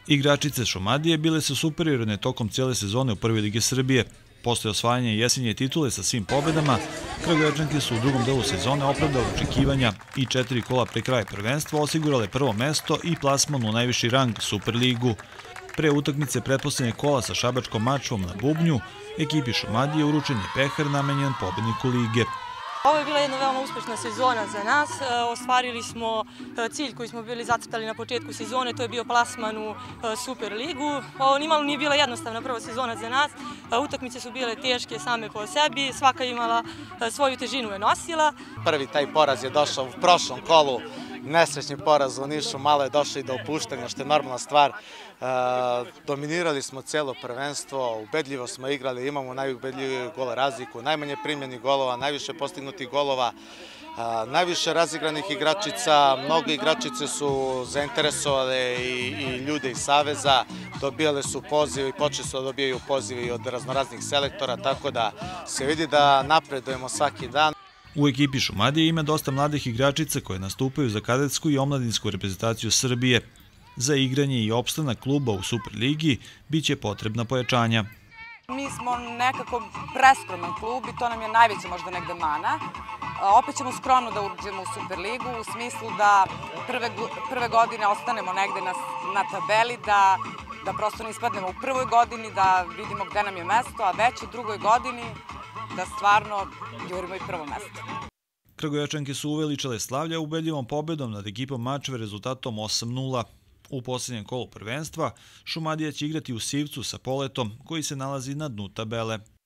Igračice Šumadije bile su superiorne tokom cijele sezone u Prvoj ligi Srbije. Posle osvajanja jesenje titule sa svim pobedama, Kragujevčanke su u drugom delu sezone opravdale očekivanja i 4 kola pre kraja prvenstva osigurale prvo mesto i plasman u najviši rang Superligu. Pre utakmice pretposlednjeg kola sa Šabačkom Mačvom na bubnju, ekipi Šumadije uručen je pehar namenjen pobedniku lige. Ovo je bila jedna veoma uspešna sezona za nas. Ostvarili smo cilj koji smo bili zacrtali na početku sezone, to je bio plasman u Superligu. Ovo nimalo nije bila jednostavna prva sezona za nas. Utakmice su bile teške same po sebi, svaka imala svoju težinu je nosila. Prvi taj poraz je došao u prošlom kolu, nesrećni poraz u Nišu, malo je došlo i do opuštanja, što je normalna stvar. Dominirali smo cijelo prvenstvo, ubedljivo smo igrali, imamo najubedljiviju gola razliku, najmanje primljenih golova, najviše postignutih golova, najviše razigranih igračica. Mnogo igračice su zainteresovale i ljude iz Saveza, dobijale su pozive i počeli su da dobijaju pozive i od raznoraznih selektora, tako da se vidi da napredujemo svaki dan. U ekipi Šumadije ima dosta mladih igračica koje nastupaju za kadetsku i omladinsku reprezentaciju Srbije. Za igranje i opstanak kluba u Superligi biće potrebna pojačanja. Mi smo nekako preskroman klub i to nam je najveća možda negde mana. Opet ćemo skromno da uđemo u Superligu u smislu da prve godine ostanemo negde na tabeli, da prosto ne ispadnemo u prvoj godini, da vidimo gde nam je mesto, a već u drugoj godini da stvarno jurimo i prvo mesto. Kragujevčanke su uveličale slavlja ubedljivom pobedom nad ekipom Mačve rezultatom 8:0. U posljednjem kolu prvenstva Šumadija će igrati u Sivcu sa Poletom, koji se nalazi na dnu tabele.